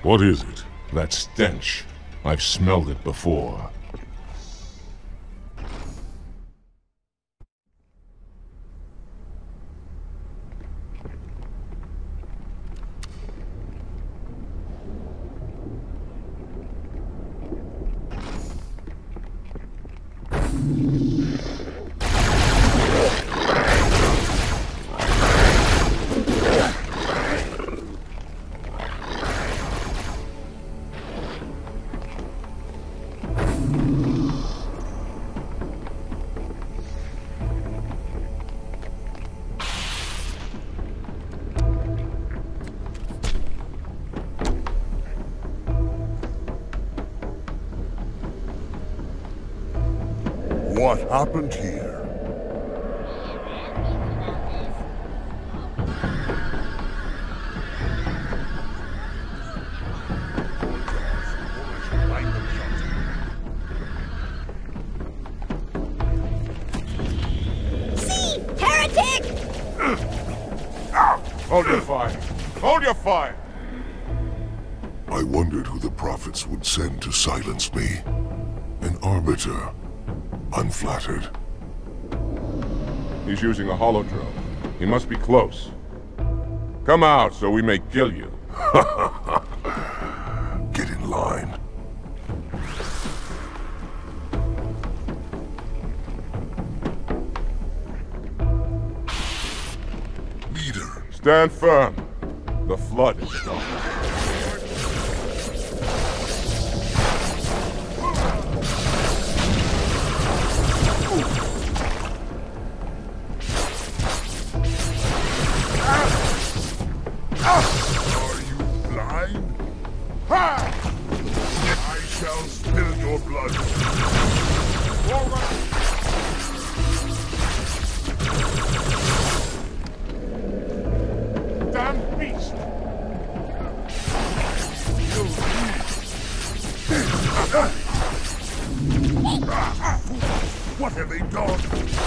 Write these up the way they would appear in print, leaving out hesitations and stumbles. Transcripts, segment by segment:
What is it? That stench. I've smelled it before. What happened here? See? Heretic! Hold your fire! Hold your fire! I wondered who the prophets would send to silence me. An arbiter. Unflattered. He's using a holodrome. He must be close. Come out so we may kill you. Get in line. Leader. Stand firm. The flood is gone. Are you blind? Ha! I shall spill your blood. Damn beast! What have they done?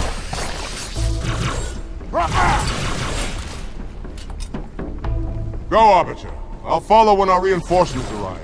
Go, Arbiter. I'll follow when our reinforcements arrive.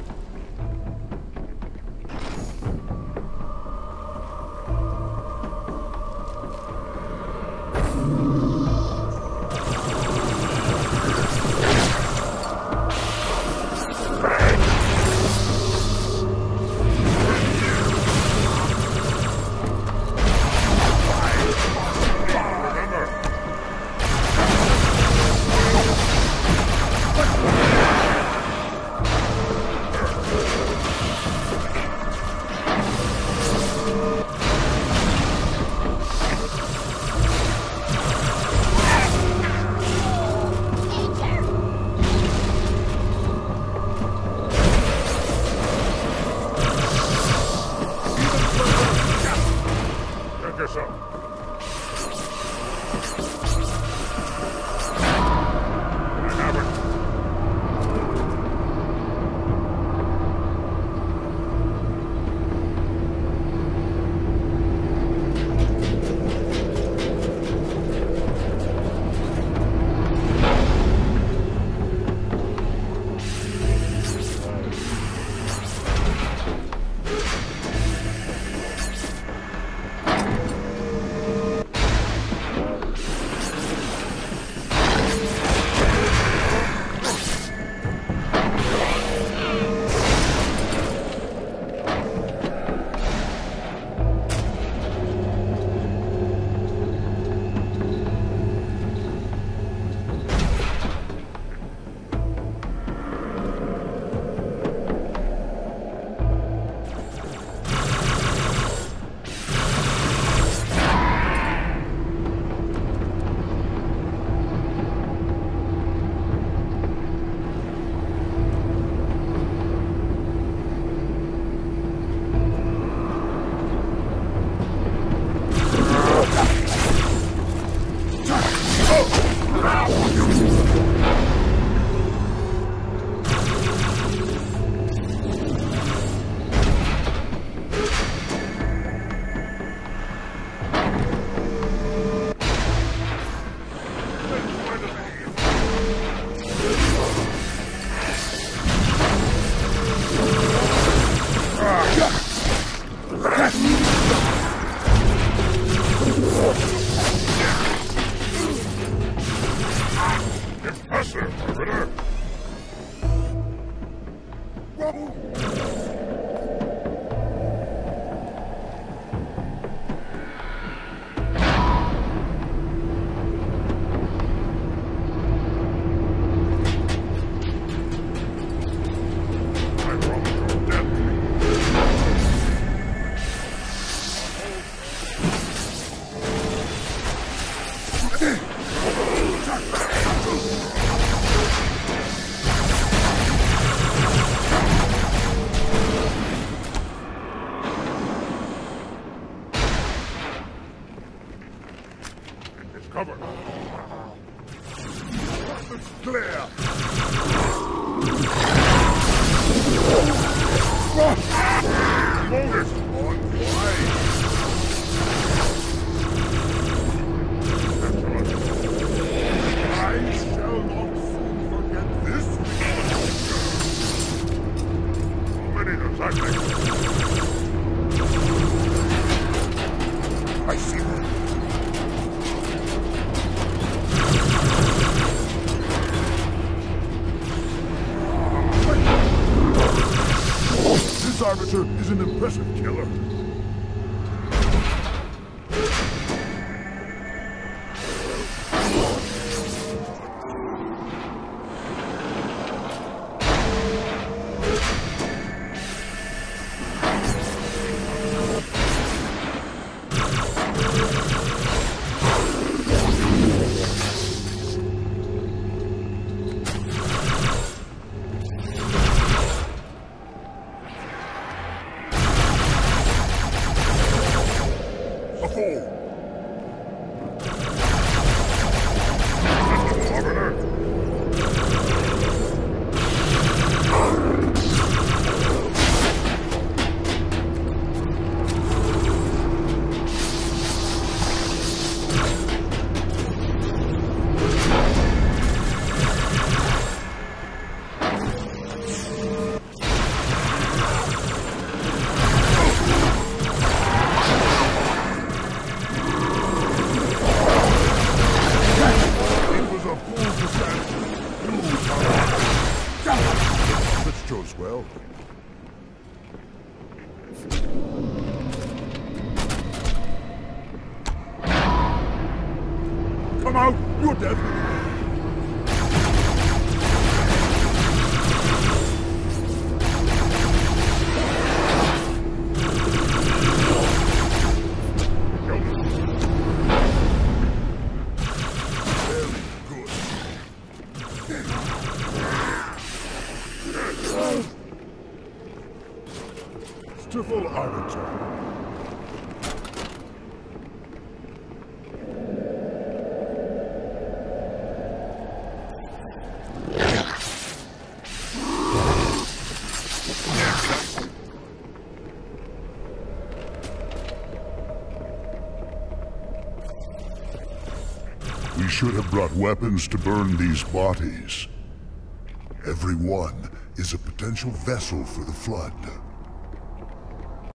Cover! It's clear! Hold it! On wide! I shall not soon forget this! How many does that make? I see one. This arbiter is an impressive killer. Well. Come out! You're dead! Beautiful arbiter. We should have brought weapons to burn these bodies. Every one is a potential vessel for the Flood.